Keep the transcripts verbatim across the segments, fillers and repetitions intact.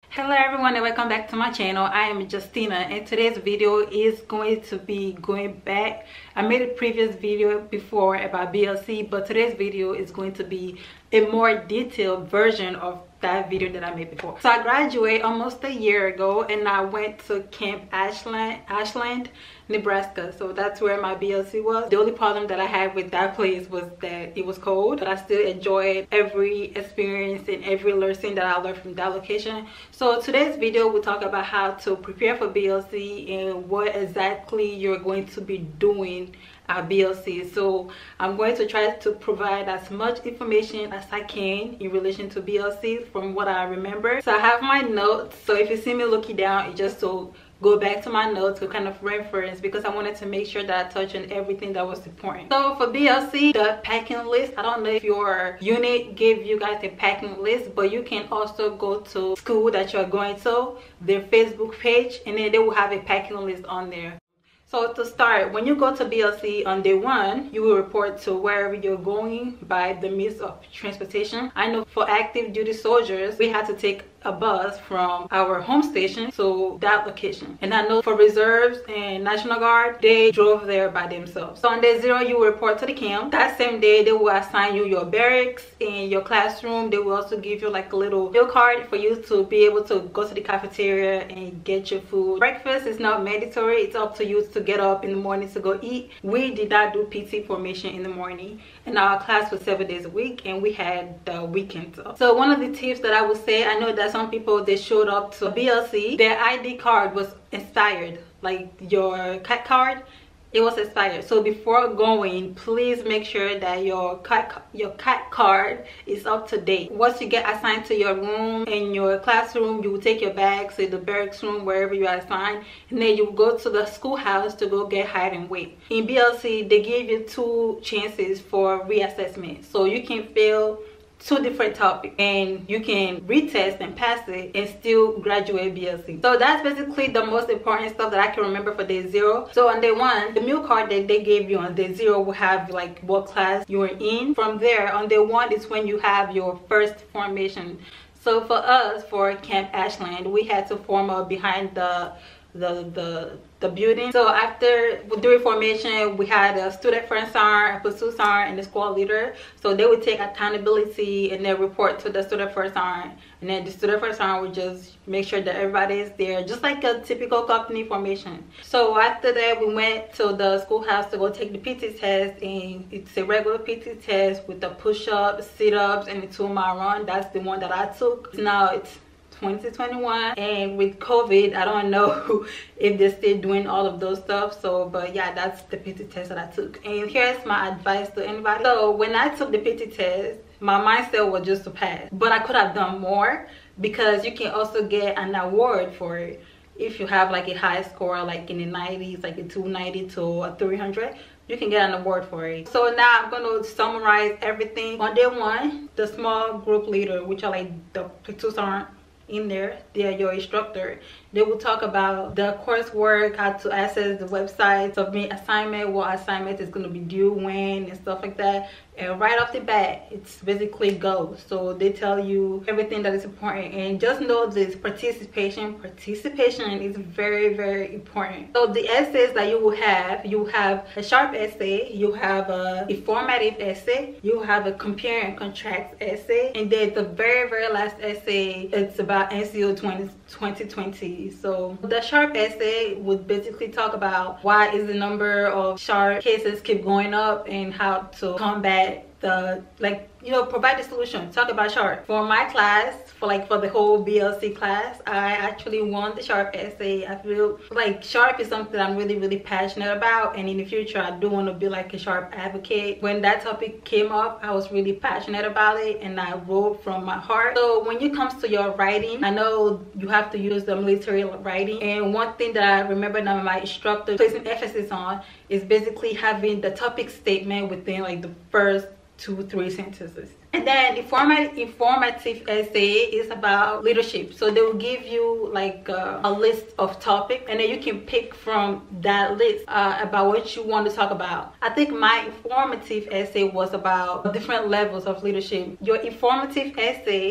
Hello everyone and welcome back to my channel. I am Justina and today's video is going to be going back. I made a previous video before about B L C, but today's video is going to be a more detailed version of that video that I made before. So I graduated almost a year ago and I went to Camp Ashland, Ashland, Nebraska. So that's where my B L C was. The only problem that I had with that place was that it was cold, but I still enjoyed every experience and every lesson that I learned from that location. So today's video will talk about how to prepare for B L C and what exactly you're going to be doing at B L C. So I'm going to try to provide as much information as I can in relation to B L C from what I remember. So I have my notes, so if you see me looking down, it's just to go back to my notes to kind of reference, because I wanted to make sure that I touched on everything that was important. So for B L C, the packing list, I don't know if your unit gave you guys a packing list, but you can also go to school that you're going to, their Facebook page, and then they will have a packing list on there. So to start, when you go to B L C on day one, you will report to wherever you're going by the means of transportation. I know for active duty soldiers, we had to take a bus from our home station to that location. And I know for reserves and National Guard, they drove there by themselves. So on day zero, you will report to the camp. That same day, they will assign you your barracks and your classroom. They will also give you like a little meal card for you to be able to go to the cafeteria and get your food. Breakfast is not mandatory. It's up to you to get up in the morning to go eat. We did not do P T formation in the morning, and our class was seven days a week, and we had the weekends off. So one of the tips that I would say, I know that some people, they showed up to B L C, their I D card was expired, like your cat card, it was expired. So before going, please make sure that your cat your cat card is up to date. Once you get assigned to your room in your classroom, you will take your bags to the barracks room, wherever you are assigned, and then you go to the schoolhouse to go get height and weight. In B L C, they give you two chances for reassessment, so you can fail two different topics and you can retest and pass it and still graduate B L C. So that's basically the most important stuff that I can remember for day zero. So on day one, the meal card that they gave you on day zero will have like what class you're in. From there, on day one is when you have your first formation. So for us, for Camp Ashland, we had to form up behind the the the the building. So after during formation, we had a student first sergeant, a platoon sergeant, and the squad leader. So they would take accountability and then report to the student first sergeant, and then the student first sergeant would just make sure that everybody is there, just like a typical company formation. So after that, we went to the schoolhouse to go take the P T test, and it's a regular P T test with the push-ups, sit-ups, and the two-mile run. That's the one that I took. Now it's twenty twenty-one, and with COVID, I don't know if they're still doing all of those stuff. So but yeah, that's the P T test that I took, and here's my advice to anybody. So when I took the P T test, my mindset was just to pass, but I could have done more, because you can also get an award for it if you have like a high score, like in the nineties, like a two ninety to a three hundred. You can get an award for it. So now I'm going to summarize everything. On day one, the small group leader, which are like the platoon sergeant in there, they're your instructor. They will talk about the coursework, how to access the website, submit assignment, what assignment is going to be due when, and stuff like that. And right off the bat, it's basically go. So they tell you everything that is important, and just know this: participation participation is very very important. So the essays that you will have, you have a sharp essay, you have a informative essay, you have a compare and contrast essay, and then the very very last essay, it's about N C O twenty twenty. So the sharp essay would basically talk about why is the number of sharp cases keep going up, and how to combat the, like, you know, provide the solution. Talk about sharp. For my class, for like for the whole B L C class, I actually won the sharp essay. I feel like sharp is something I'm really really passionate about, and in the future I do want to be like a sharp advocate. When that topic came up, I was really passionate about it, and I wrote from my heart. So when it comes to your writing, I know you have to use the military writing, and one thing that I remember that my instructor placing emphasis on is basically having the topic statement within like the first two three sentences. And then informative informative essay is about leadership. So they will give you like uh, a list of topics, and then you can pick from that list uh, about what you want to talk about. I think my informative essay was about different levels of leadership. Your informative essay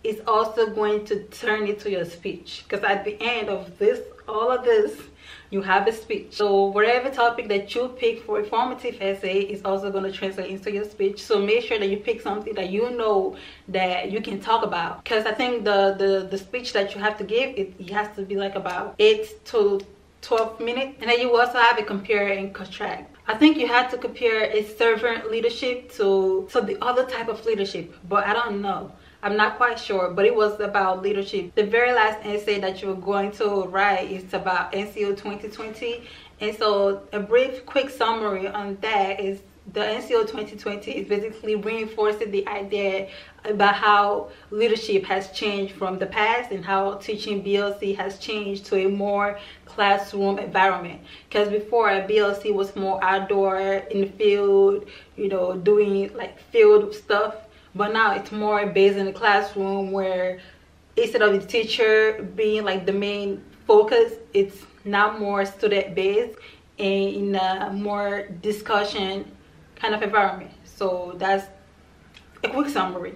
is also going to turn into your speech, because at the end of this, all of this, you have a speech. So whatever topic that you pick for a formative essay is also going to translate into your speech. So make sure that you pick something that you know that you can talk about, because I think the the the speech that you have to give, it, it has to be like about eight to twelve minutes. And then you also have to compare and contrast. I think you have to compare a servant leadership to to the other type of leadership, but I don't know, I'm not quite sure, but it was about leadership. The very last essay that you're going to write is about N C O twenty twenty, and so a brief quick summary on that is the N C O twenty twenty is basically reinforcing the idea about how leadership has changed from the past and how teaching B L C has changed to a more classroom environment. Because before, B L C was more outdoor, in the field, you know, doing like field stuff. But now it's more based in the classroom, where instead of the teacher being like the main focus, it's now more student based and in a more discussion kind of environment. So that's a quick summary.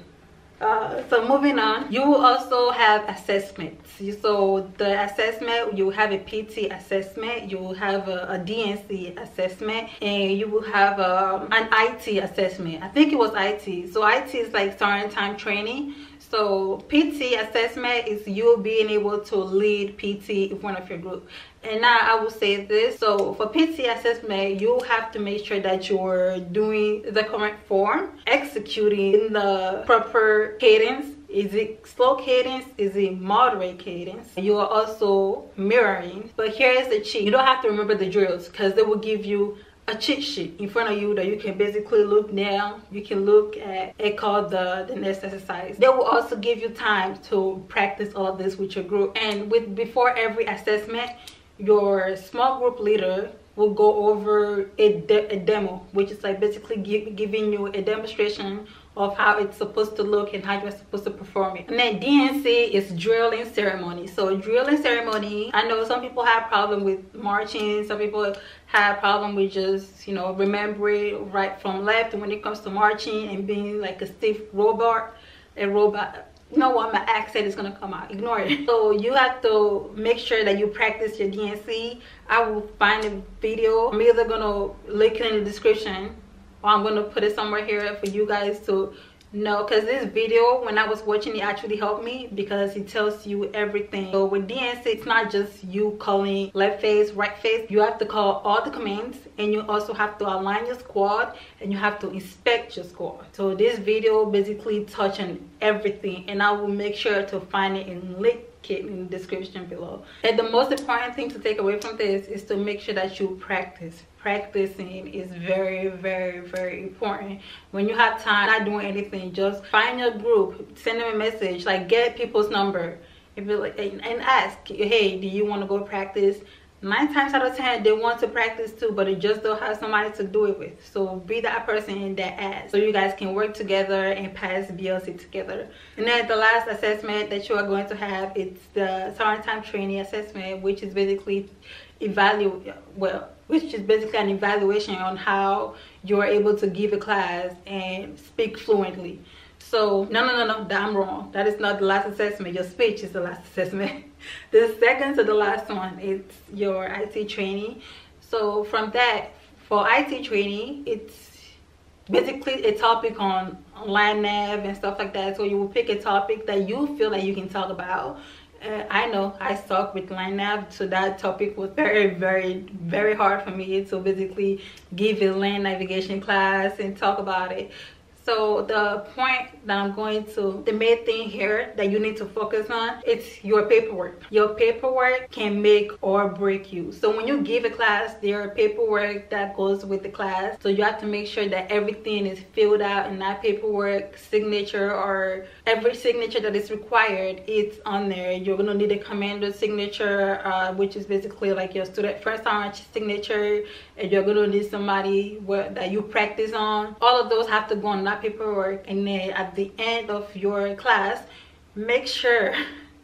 Uh, so moving on, you will also have assessments. So the assessment, you have a P T assessment, you will have a, a D N C assessment, and you will have um, an I T assessment. I think it was I T. So I T is like starting time training. So P T assessment is you being able to lead P T in front of your group. And now I will say this, so for P T assessment, you have to make sure that you're doing the correct form, executing in the proper cadence. Is it slow cadence? Is it moderate cadence? You are also mirroring. But here's the cheat. You don't have to remember the drills, because they will give you a cheat sheet in front of you that you can basically look down. You can look at it called the, the next exercise. They will also give you time to practice all of this with your group. And with before every assessment, your small group leader will go over a, de a demo, which is like basically give, giving you a demonstration of how it's supposed to look and how you're supposed to perform it. And then D N C is drilling ceremony. So drilling ceremony, I know some people have problem with marching, some people have problem with just, you know, remembering right from left when it comes to marching and being like a stiff robot, a robot. You know what, my accent is gonna come out, ignore it. So you have to make sure that you practice your D N C. I will find a video. I'm either gonna link it in the description, or I'm gonna put it somewhere here for you guys to know, because this video, when I was watching it, actually helped me because it tells you everything. So with D N C, it's not just you calling left face, right face. You have to call all the commands, and you also have to align your squad, and you have to inspect your squad. So this video basically touch on everything, and I will make sure to find it and link it in the description below. And the most important thing to take away from this is to make sure that you practice. Practicing is very, very, very important. When you have time, not doing anything, just find your group, send them a message, like get people's number, and, be like, and, and ask, hey, do you want to go practice? Nine times out of ten, they want to practice too, but they just don't have somebody to do it with. So be that person that asks, so you guys can work together and pass B L C together. And then the last assessment that you are going to have, it's the starting time training assessment, which is basically evaluate well which is basically an evaluation on how you're able to give a class and speak fluently. So no no no no that I'm wrong. That is not the last assessment. Your speech is the last assessment. The second to the last one is your I T training. So from that, for I T training, it's basically a topic on line nav and stuff like that. So you will pick a topic that you feel like you can talk about. Uh, I know I suck with line nav, so that topic was very, very, very hard for me to basically give a land navigation class and talk about it. So the point that I'm going to, the main thing here that you need to focus on, it's your paperwork. Your paperwork can make or break you. So when you give a class, there are paperwork that goes with the class. So you have to make sure that everything is filled out in that paperwork, signature, or every signature that is required, it's on there. You're gonna need a commander signature, uh, which is basically like your student first time signature, and you're gonna need somebody where, that you practice on. All of those have to go on that paperwork. And then at the end of your class, make sure,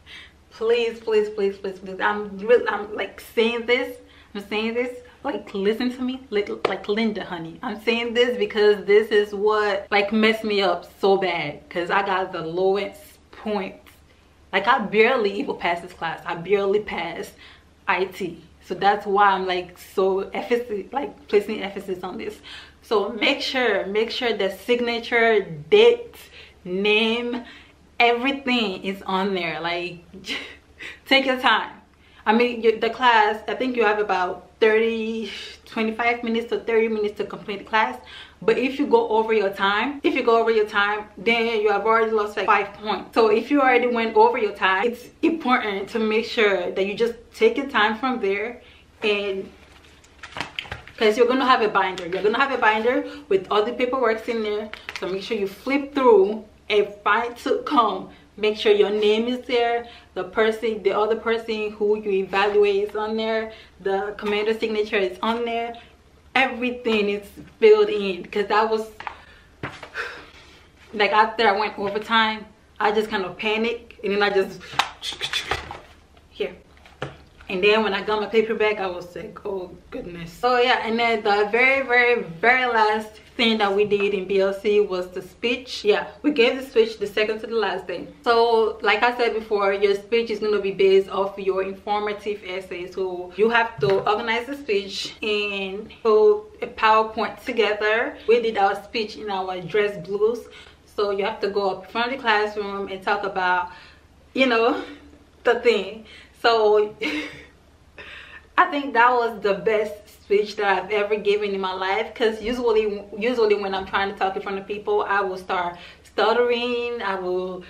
please please please please please i'm really i'm like saying this i'm saying this like listen to me, like, like Linda honey, I'm saying this because this is what like messed me up so bad, because I got the lowest point Like I barely even passed this class. I barely passed I T. So that's why I'm like so emphasis, like placing emphasis on this. So make sure, make sure that signature, date, name, everything is on there. Like take your time. I mean, the class, I think you have about thirty, twenty-five minutes to thirty minutes to complete the class. But if you go over your time, if you go over your time, then you have already lost like five points. So if you already went over your time, it's important to make sure that you just take your time from there, and because you're gonna have a binder. You're gonna have a binder with all the paperwork in there. So make sure you flip through a fine tooth comb. Make sure your name is there, the person, the other person who you evaluate is on there, the commander signature is on there, everything is filled in. Because that was like after I went overtime, I just kind of panicked, and then I just here. And then when I got my paper back, I was like, oh goodness. So yeah, and then the very, very, very last thing that we did in B L C was the speech. Yeah, we gave the speech the second to the last day. So like I said before, your speech is going to be based off your informative essay. So you have to organize the speech and put a PowerPoint together. We did our speech in our dress blues. So you have to go up in front of the classroom and talk about, you know, the thing. So I think that was the best speech that I've ever given in my life, because usually usually when I'm trying to talk in front of people, I will start stuttering. I will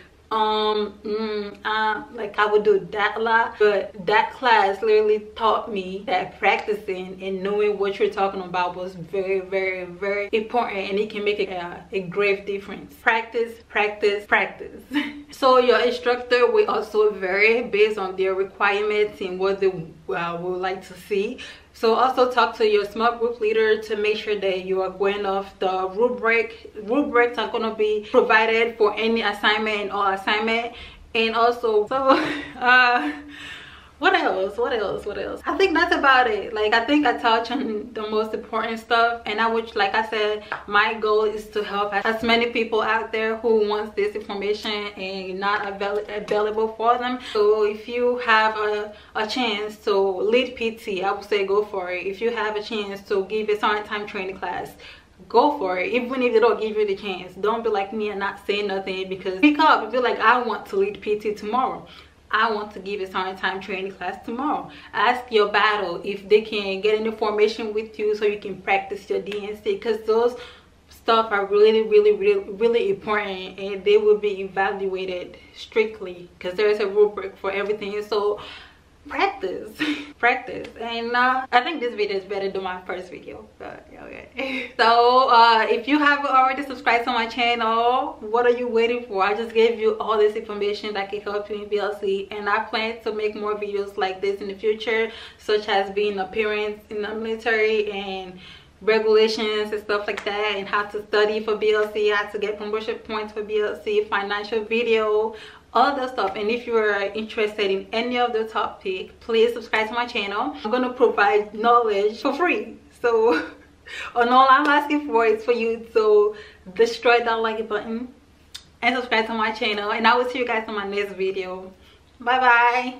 um mm, uh, like I would do that a lot. But that class literally taught me that practicing and knowing what you're talking about was very, very, very important, and it can make a, a great difference. Practice, practice, practice. So your instructor will also vary based on their requirements and what they uh, would like to see. So also talk to your small group leader to make sure that you are going off the rubric. Rubrics are going to be provided for any assignment and all assignment. And also, so uh what else what else what else I think that's about it. Like I think I touched on the most important stuff, and I would, like I said, my goal is to help as many people out there who wants this information and not avail available for them. So if you have a, a chance to lead P T, I would say go for it. If you have a chance to give a certain time training class, go for it. Even if they don't give you the chance, don't be like me and not say nothing, because speak up and be like, I want to lead P T tomorrow. I want to give a certain time training class tomorrow. Ask your battle if they can get any information with you so you can practice your D N C, because those stuff are really, really, really, really important, and they will be evaluated strictly because there's a rubric for everything. So practice practice. And uh, I think this video is better than my first video, but okay. So uh, if you haven't already subscribed to my channel, what are you waiting for? I just gave you all this information that can help you in B L C, and I plan to make more videos like this in the future, such as being appearance in the military and regulations and stuff like that, and how to study for B L C, how to get promotion points for B L C, financial video, all that stuff. And if you're interested in any of the topic, please subscribe to my channel. I'm gonna provide knowledge for free. So and all I'm asking for is for you to destroy that like button and subscribe to my channel, and I will see you guys in my next video. Bye bye.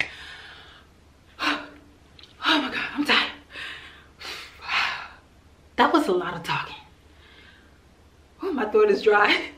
Oh my god, I'm tired. That was a lot of talking. Oh, my throat is dry.